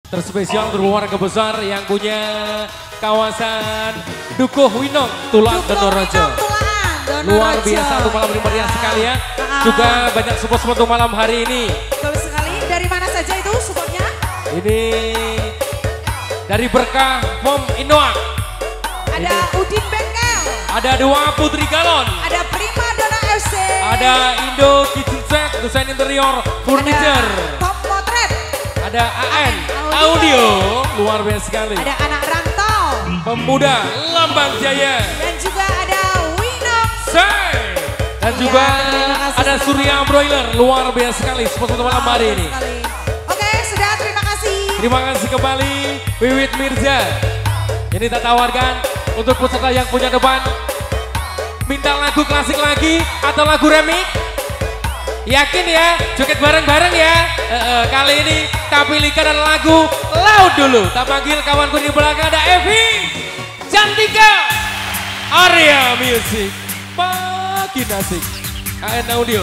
Terspesial untuk keluarga besar yang punya kawasan Dukuh Winong, Tulaan Donorejo. Luar biasa untuk malam ini meriah sekali ya. Juga banyak support untuk malam hari ini. Betul sekali. Dari mana saja itu supportnya? Ini dari Berkah Mom Inoak. Ada Udin Bengkel. Ada Dua Putri Galon. Ada Prima Dona FC. Ada Indo Kitchen Set, desain interior, furniture. Ada Top Potret. Ada AN Audio, luar biasa sekali. Ada Anak Rantau. Pemuda Lambang Jaya. Dan juga ada Winong. Say. Dan juga ada Surya Broiler, luar biasa sekali sponsor malam hari ini. Oke, sudah, terima kasih. Terima kasih kembali Wiwit Mirza. Ini tak tawarkan untuk peserta yang punya depan. Minta lagu klasik lagi atau lagu remix? Yakin ya, joget bareng-bareng ya. Kali ini tak pilihkan adalah lagu Laut dulu. Tak panggil kawanku di belakang, ada Evi Cantika, Arya Music, makin asik. AN Audio,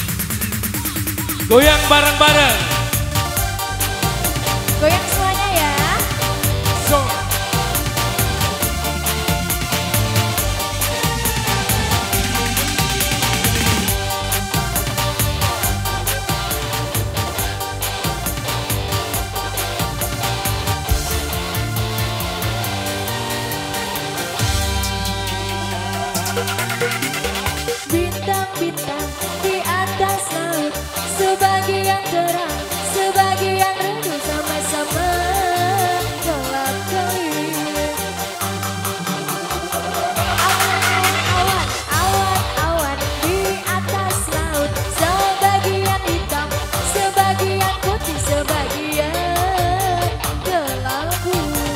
goyang bareng-bareng. Goyang semuanya ya. So. Bintang-bintang di atas laut, sebagian terang, sebagian redup, sama-sama gelap gelap. Awan-awan di atas laut, sebagian hitam, sebagian putih, sebagian kelabu.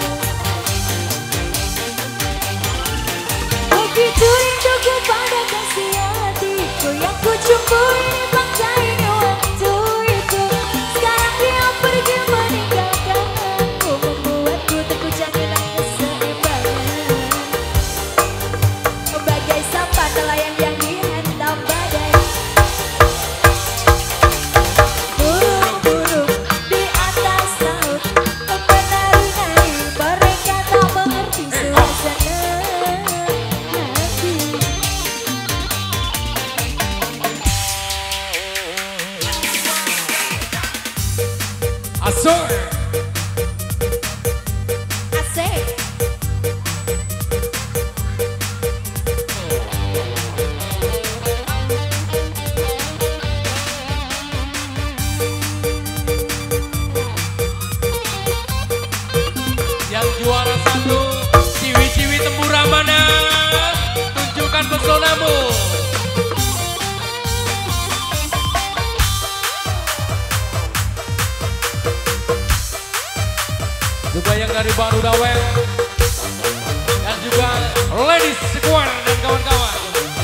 Begitu rinduku pada kasih hatiku yang ku jumpa ini bangsa ini waktu itu. Sekarang dia pergi meninggalkan aku, membuatku terguncang hilang keseimbangan. Bagai sampah nelayan yang dihantam badai. Burung-burung di atas laut menari-nari, mereka tak mengerti suasana hati. Asur. Asik. Yang juara satu, ciwi-ciwi Tempura mana? Tunjukkan pesonamu. Juga yang dari Baru Dawel. Dan juga Ladies Square dan kawan-kawan.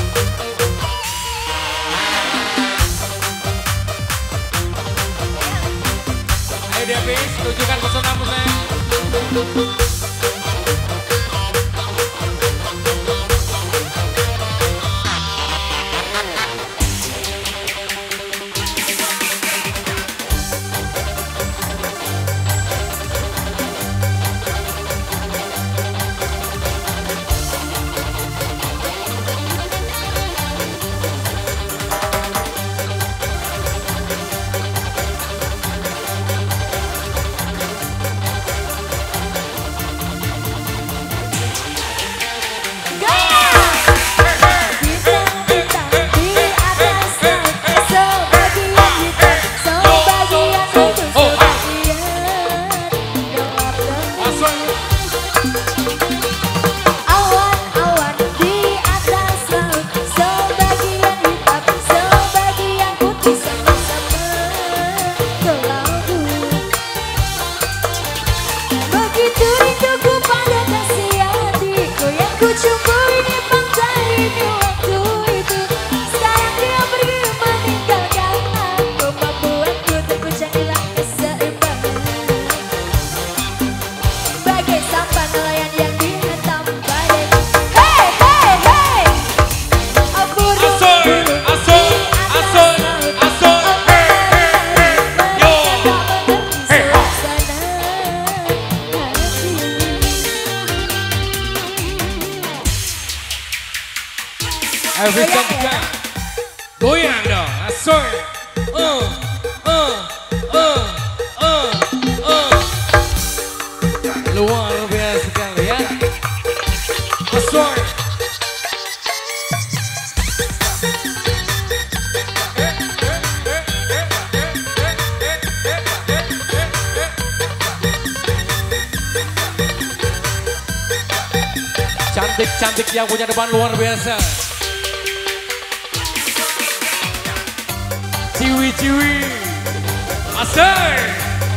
Ayo Davis, tunjukkan pesonamu sayang. Ayo Vincent Goyang ya. goyang dong, asoy. Luar biasa sekali ya. Asoy. Cantik-cantik yang punya depan luar biasa. Ciwi-ciwi. Asai.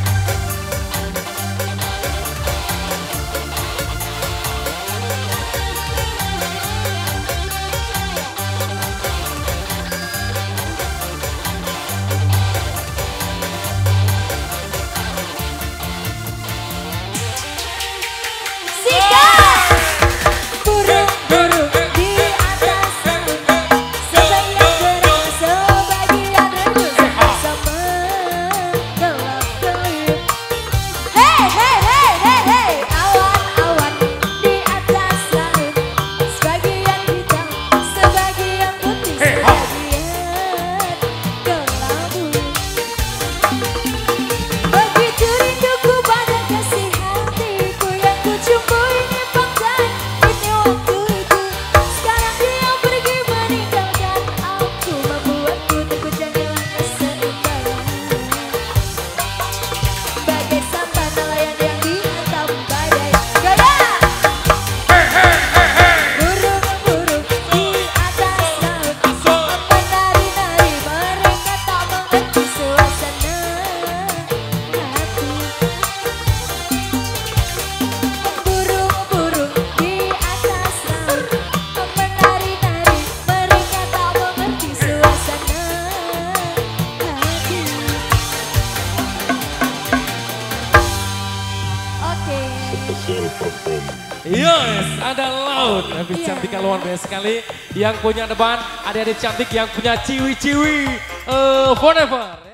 Yes, ada laut. Habis cantik luar biasa sekali. Yang punya depan, adik-adik cantik yang punya ciwi-ciwi. Forever.